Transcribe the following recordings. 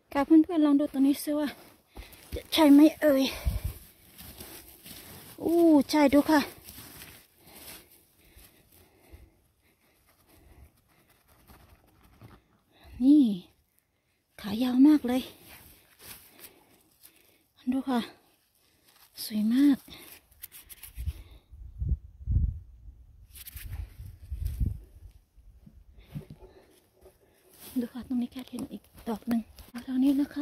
ค่ะเพื่อนๆลองดูตัวนี้ซิว่าจะใช่ไหมเอ่ยใช่ดูค่ะนี่ขายาวมากเลยดูค่ะสวยมากดูค่ะตรงนี้แค่เห็นอีกดอกหนึ่งทางนี้นะคะ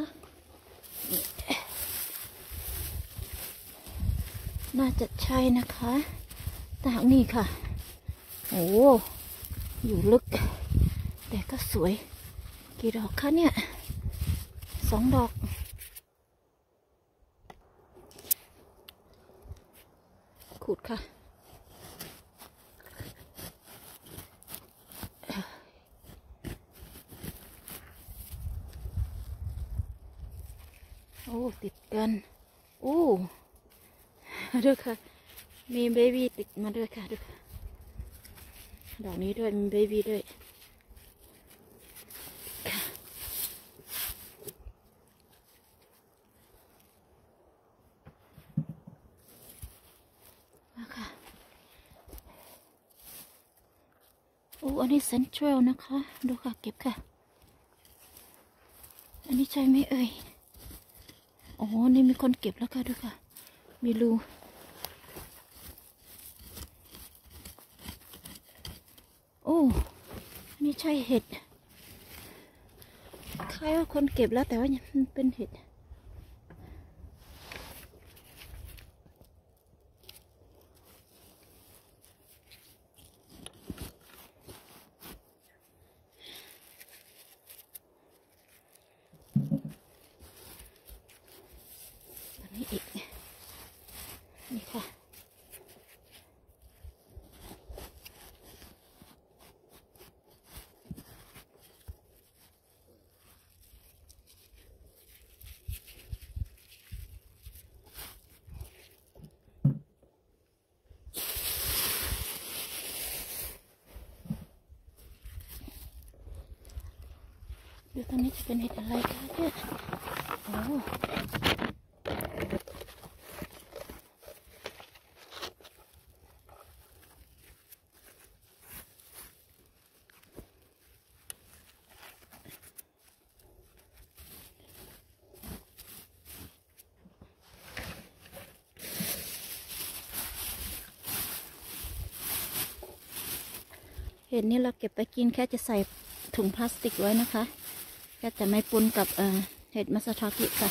น่าจะใช่นะคะแต่นี่ค่ะโอ้อยู่ลึกแต่ก็สวยกี่ดอกคะเนี่ย2 ดอกขุดค่ะติดกันดูค่ะมีเบบี้ติดมาด้วยค่ะดูค่ะดอกนี้ด้วยมีเบบี้ด้วยค่ะมาค่ะอันนี้เซนทรัลนะคะดูค่ะเก็บค่ะอันนี้ใช่ไหมเอ่ยนี่มีคนเก็บแล้วค่ะดูค่ะมีรูอันนี้ใช่เห็ดคล้ายว่าคนเก็บแล้วแต่ว่ามันเป็นเห็ดอันนี้อีกนี่ค่ะดูตรงนี้จะเป็นเห็ดอะไรคะเนี่ยเห็ดนี้เราเก็บไปกินแค่จะใส่ถุงพลาสติกไว้นะคะแค่จะไม่ปนกับเห็ดมัสทากิค่ะ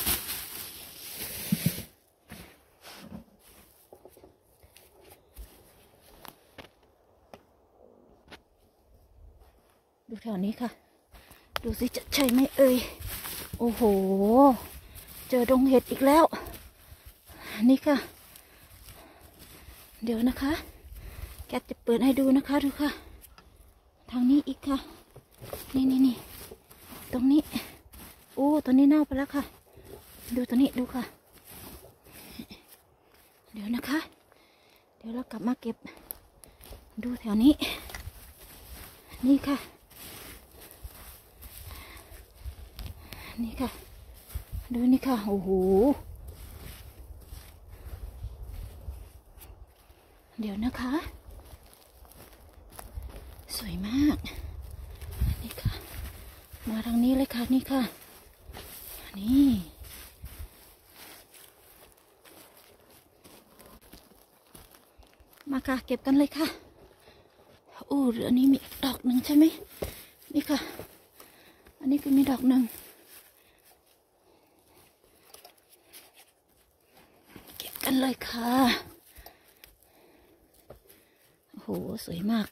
ดูแถวนี้ค่ะดูสิจะใช่ไหมเอ่ยโอ้โหเจอดงเห็ดอีกแล้วนี่ค่ะเดี๋ยวนะคะแกจะเปิดให้ดูนะคะดูค่ะทางนี้อีกค่ะนี่ตรงนี้ตอนนี้เน่าไปแล้วค่ะดูตัวนี้ดูค่ะเดี๋ยวนะคะเดี๋ยวเรากลับมาเก็บดูแถวนี้นี่ค่ะนี่ค่ะดูนี่ค่ะโอ้โหเดี๋ยวนะคะสวยมากนี่ค่ะมาทางนี้เลยค่ะนี่ค่ะนี่มาค่ะเก็บกันเลยค่ะอันนี้มีดอกหนึ่งใช่ไหมนี่ค่ะอันนี้ก็มีดอกหนึ่งเก็บกันเลยค่ะโอ้โหสวยมาก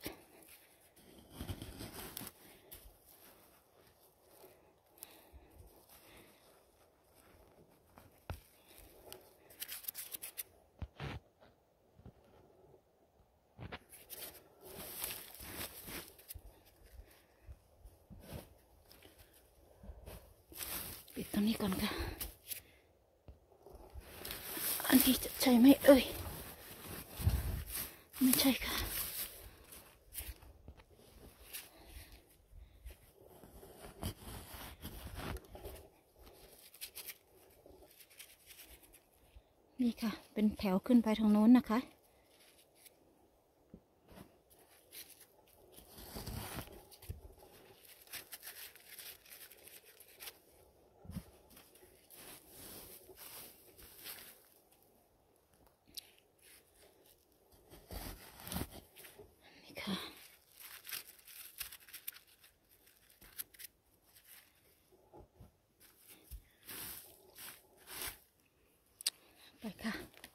ปิดตรงนี้ก่อนค่ะอันนี้จะใช่ไหมเอ่ยไม่ใช่ค่ะนี่ค่ะเป็นแถวขึ้นไปทางโน้นนะคะนี่ค่ะไปค่ะ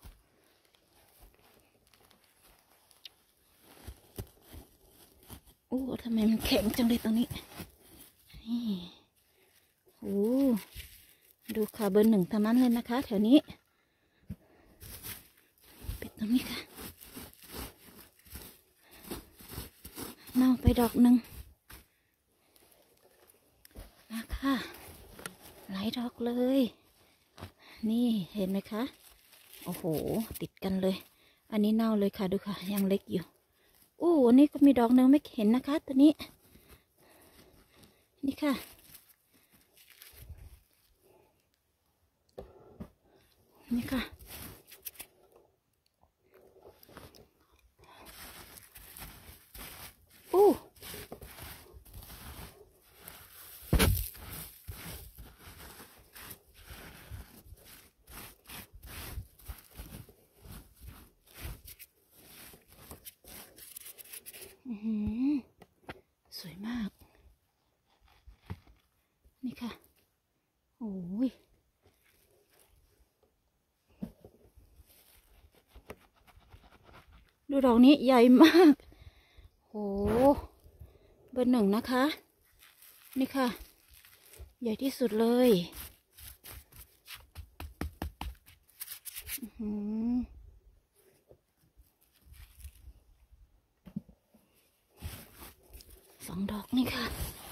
โอ้ทำไมมันแข็งจังเลยตรงนี้นี่โอ้ดูค่ะเบอร์หนึ่งทั้งนั้นเลยนะคะแถวนี้ปิดตรงนี้ค่ะเน่าไปดอกหนึ่งนะคะหลายดอกเลย นี่เห็นไหมคะโอ้โหติดกันเลยอันนี้เน่าเลยค่ะดูค่ะยังเล็กอยู่อู้อันนี้ก็มีดอกหนึ่งไม่เห็นนะคะตัวนี้นี่ค่ะนี่ค่ะอู้สวยมากนี่ค่ะโอ้ยดูดอกนี้ใหญ่มากโอ้เบอร์หนึ่งนะคะนี่ค่ะใหญ่ที่สุดเลยสองดอกนี่ค่ะ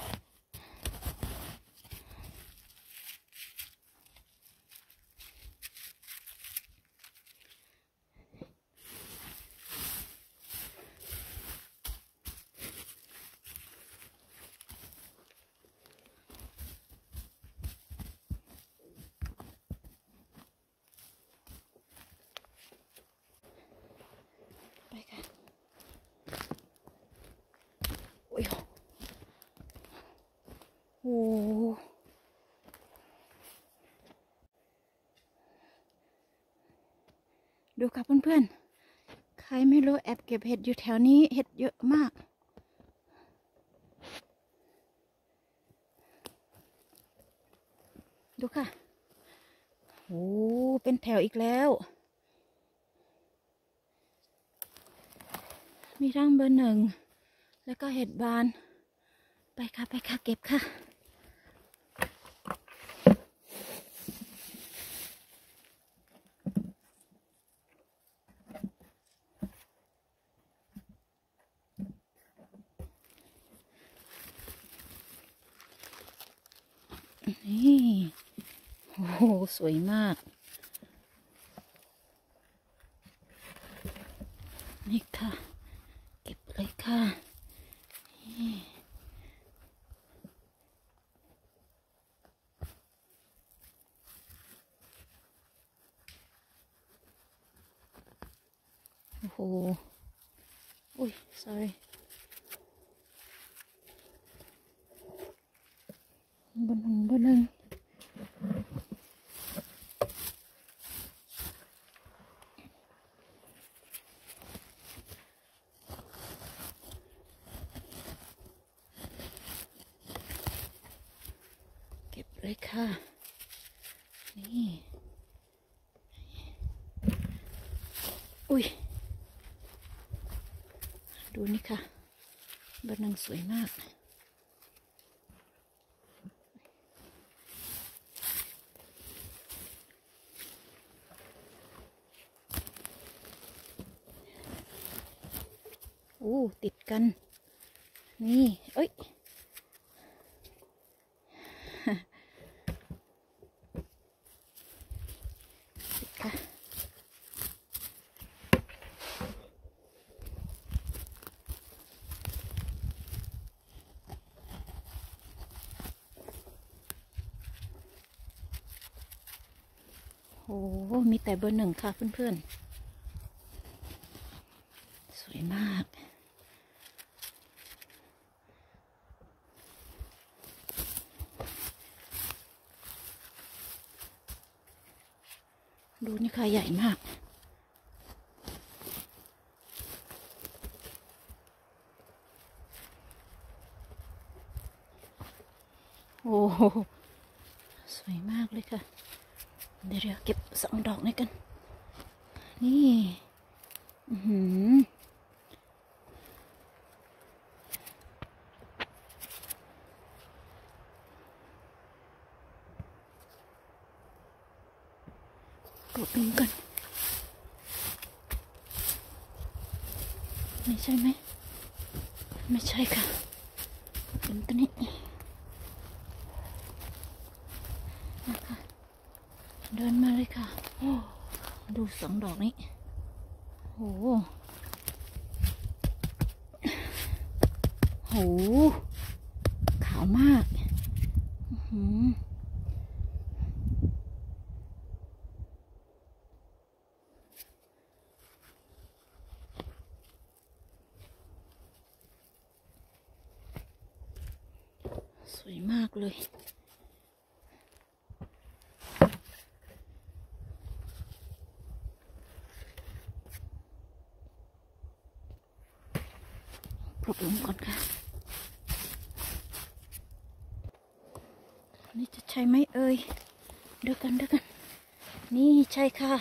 ไปค่ะโอ้ยโอ้ดูค่ะเพื่อนๆใครไม่รู้แอบเก็บเห็ดอยู่แถวนี้เห็ดเยอะมากดูค่ะโอ้เป็นแถวอีกแล้วมีทั้งเบอร์หนึ่งแล้วก็เห็ดบานไปค่ะไปค่ะเก็บค่ะนี่โอ้โหสวยมากนี่ค่ะเก็บเลยค่ะโอ้โหอุ้ย sorry บนหนึ่งบนหนึ่งเก็บเลยค่ะนี่อุ้ยดูนี่ค่ะเบอร์หนึ่งสวยมากโอ้ติดกันนี่เอ้ยติดค่ะโอ้อ้มีแต่เบอร์หนึ่งค่ะเพื่อนๆสวยมากดูนี่ค่ะใหญ่มากโอ้สวยมากเลยค่ะเดี๋ยวเก็บ2 ดอกนี้กันนี่กดดูกันไม่ใช่ไหมไม่ใช่ค่ะกดดูตัวนี้นะคะเดินมาเลยค่ะโอ้ดู2 ดอกนี้โอ้โหขาวมากสวยมากเลยปลุกลงก่อนค่ะนี่จะใช่ไหมเอ่ยเดี๋ยวกันนี่ใช่ค่ะ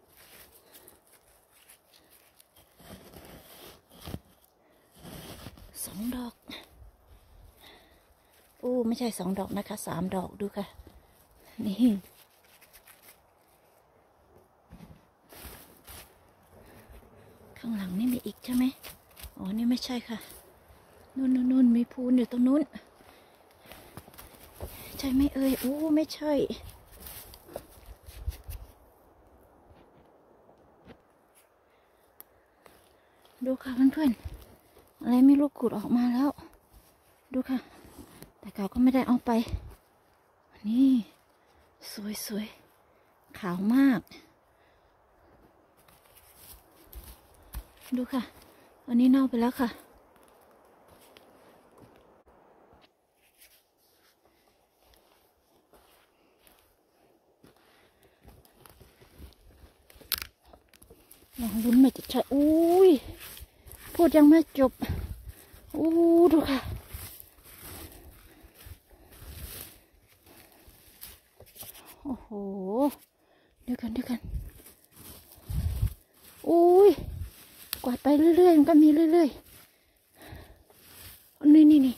2 ดอกไม่ใช่2 ดอกนะคะ3 ดอกดูค่ะนี่ข้างหลังนี่มีอีกใช่ไหมอ๋อนี่ไม่ใช่ค่ะนู่นมีพูนอยู่ตรงนู้นใช่ไหมเอ่ยไม่ใช่ดูค่ะเพื่อนๆอะไรไม่รู้ขุดออกมาแล้วดูค่ะแต่เขาก็ไม่ได้เอาไปนี่สวยขาวมากดูค่ะอันนี้เน่าไปแล้วค่ะลองลุ้นไม่จะใช่พูดยังไม่จบดูค่ะโอ้โหเดี๋ยวกันกวาดไปเรื่อยๆมันก็มีเรื่อยๆนี่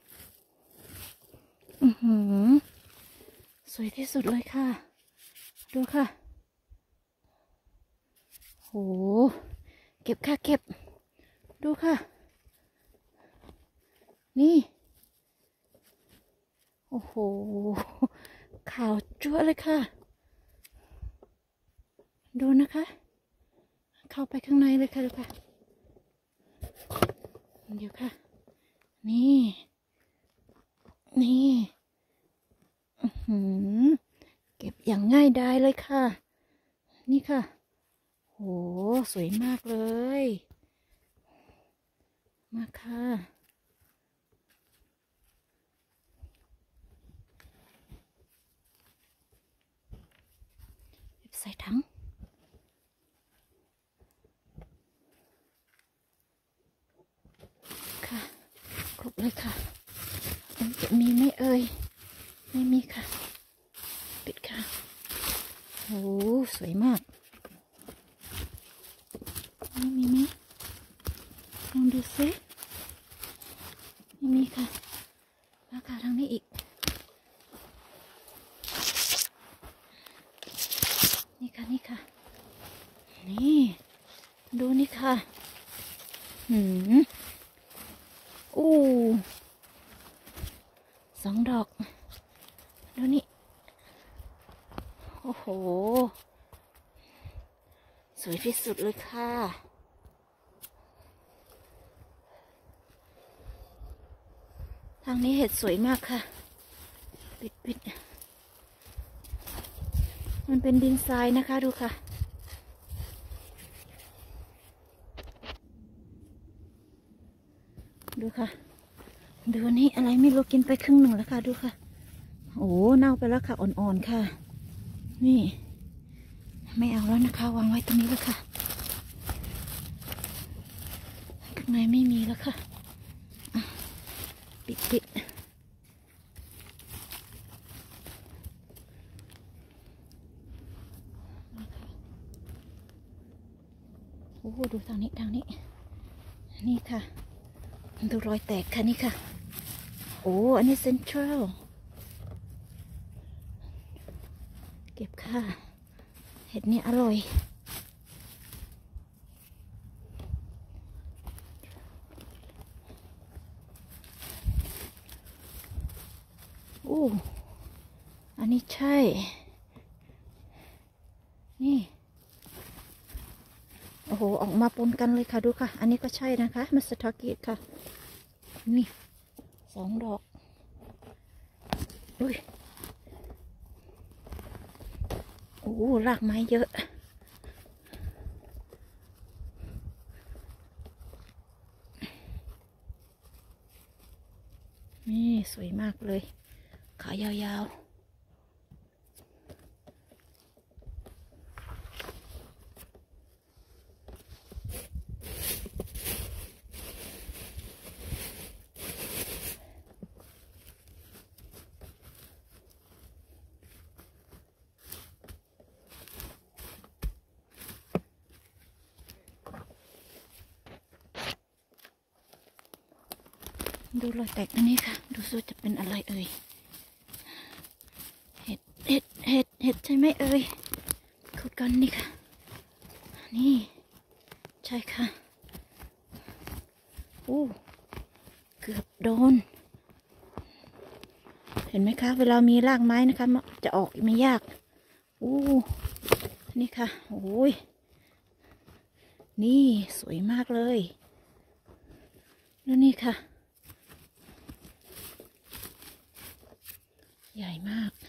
สวยที่สุดเลยค่ะดูค่ะโหเก็บค่ะเก็บดูค่ะนี่โอ้โหขาวจั๊วเลยค่ะดูนะคะเข้าไปข้างในเลยค่ะดูค่ะเดี๋ยวค่ะนี่เก็บอย่างง่ายดายเลยค่ะนี่ค่ะโหสวยมากเลยมาค่ะใส่ถังค่ะครบเลยค่ะมันจะมีไหมเอ่ยไม่มีค่ะปิดค่ะโอ้สวยมากไม่มีไหมลองดูซิไม่มีค่ะแล้วค่ะทางนี้อีกนี่ค่ะนี่ดูนี่ค่ะ2 ดอกดูนี่โอ้โหสวยที่สุดเลยค่ะทางนี้เห็ดสวยมากค่ะปิดมันเป็นดินทรายนะคะดูค่ะดูค่ะดูนี่อะไรไม่รู้กินไปครึ่งหนึ่งแล้วค่ะดูค่ะโอ้เน่าไปแล้วค่ะอ่อนๆค่ะนี่ไม่เอาแล้วนะคะวางไว้ตรงนี้แล้วค่ะข้างในไม่มีแล้วค่ะปิดโอ้ดูทางนี้นี่ค่ะดูรอยแตกค่ะนี่ค่ะโอ้อันนี้เซ็นทรัลเก็บค่ะเห็ดนี่อร่อยโอ้อันนี้ใช่นี่โอ้โหออกมาปนกันเลยค่ะดูค่ะอันนี้ก็ใช่นะคะมัสตาร์กิค่ะนี่2 ดอกอุ้ยโอ้รากไม้เยอะนี่สวยมากเลยขายาวๆดูรอยแตกอันนี้ค่ะดูซิจะเป็นอะไรเอ่ยเห็ดใช่ไหมเอ่ยขุดกันนี่ค่ะนี่ใช่ค่ะโอ้เกือบโดนเห็นไหมคะเวลามีรากไม้นะคะจะออกไม่ยากโอ้นี่ค่ะโอ้ยนี่สวยมากเลยแล้วนี่ค่ะใหญ่มาก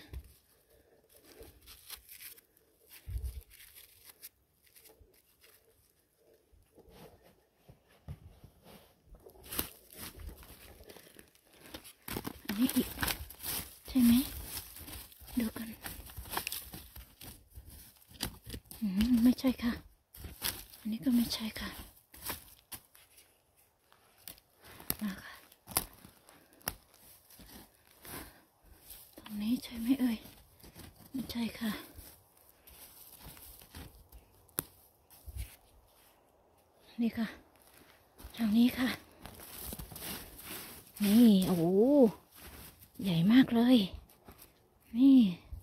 อันนี้อีกใช่ไหมดูกันไม่ใช่ค่ะอันนี้ก็ไม่ใช่ค่ะมาค่ะตรงนี้ใช่ไหมเอ่ยไม่ใช่ค่ะนี่ค่ะทางนี้ค่ะนี่โอ้โหใหญ่มากเลยนี่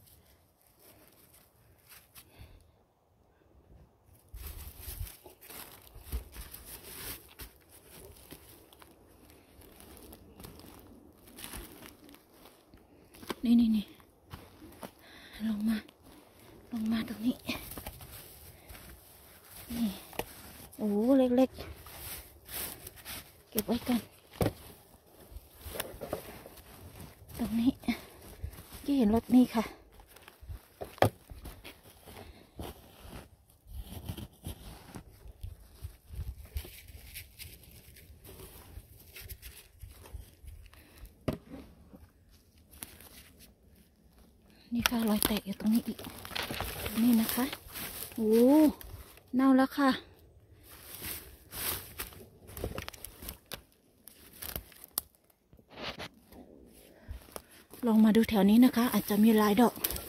นี่ลงมาตรงนี้นี่โอ้เล็กๆเก็บไว้กันตรงนี้ที่เห็นรถนี่ค่ะนี่ค่ะรอยแตกอยู่ตรงนี้อีกนี่นะคะโอ้เน่าแล้วค่ะลองมาดูแถวนี้นะคะอาจจะมีหลายดอก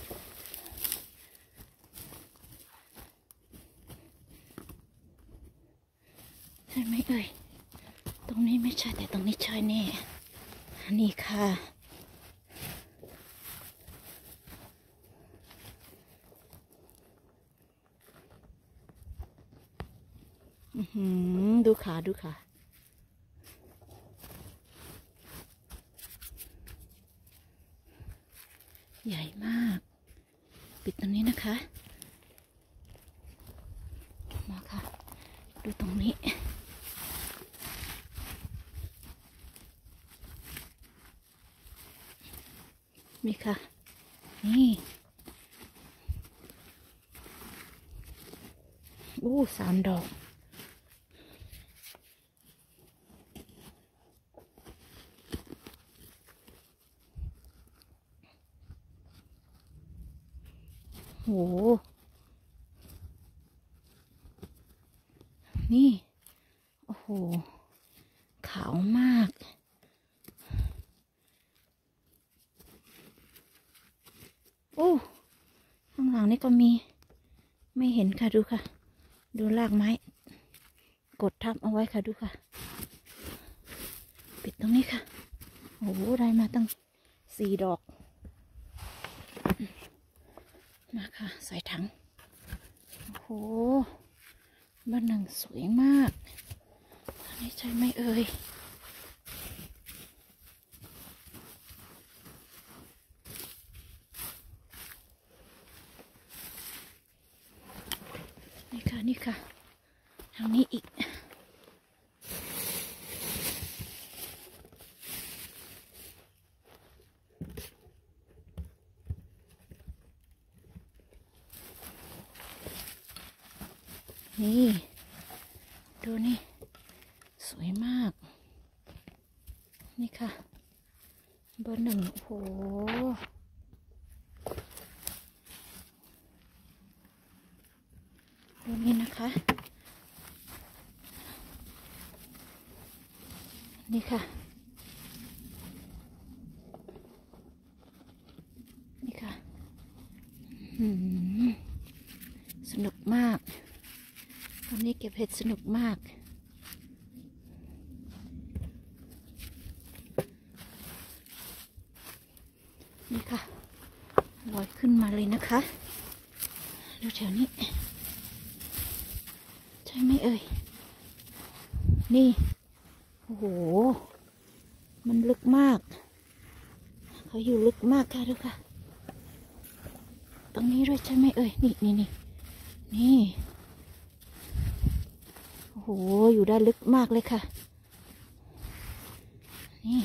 ใช่ไหมเอ่ยตรงนี้ไม่ใช่แต่ตรงนี้ใช่แน่นี่ค่ะดูขาใหญ่มากปิดตรงนี้นะคะมาค่ะดูตรงนี้มีค่ะนี่อู้3 ดอกโหนี่โอ้โหขาวมากโอ้ข้างหลังนี่ก็มีไม่เห็นค่ะดูค่ะดูรากไม้กดทับเอาไว้ค่ะดูค่ะปิดตรงนี้ค่ะโอ้โหได้มาตั้ง4 ดอกมาค่ะใส่ถังโอ้โหเบอร์ 1สวยมากอันนี้ใช่ไหมเอ่ยนี่ค่ะนี่ค่ะทางนี้อีกนี่ดูนี่สวยมากนี่ค่ะเบอร์ 1โอ้โหดูนี่นะคะนี่ค่ะนี่ค่ะสนุกมากวันนี้เก็บเห็ดสนุกมากนี่ค่ะลอยขึ้นมาเลยนะคะดูแถวนี้ใช่ไหมเอ่ยนี่โอ้โหมันลึกมากเขาอยู่ลึกมากค่ะดูค่ะตรงนี้ด้วยใช่ไหมเอ่ยนี่โอ้โหอยู่ได้ลึกมากเลยค่ะนี่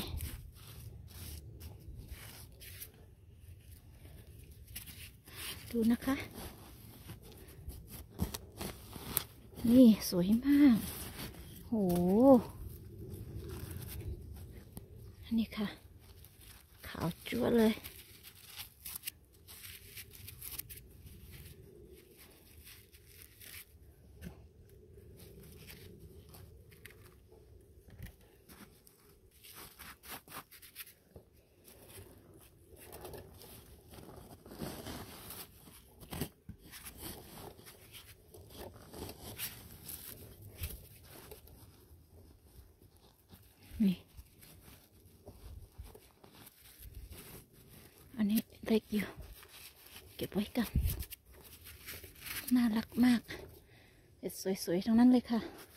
ดูนะคะนี่สวยมากโหอันนี้ค่ะขาวจั๊วเลยนี่อันนี้เล็กอยู่เก็บไว้กันน่ารักมากเห็ดสวยๆทั้งนั้นเลยค่ะ